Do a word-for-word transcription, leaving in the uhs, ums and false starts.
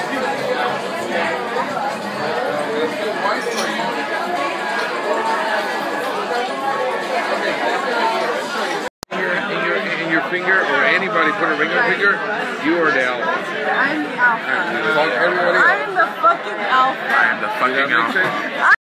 Finger or anybody put a ring on finger, you are the alpha. I'm the alpha. Everybody I'm the fucking alpha. I'm the fucking alpha.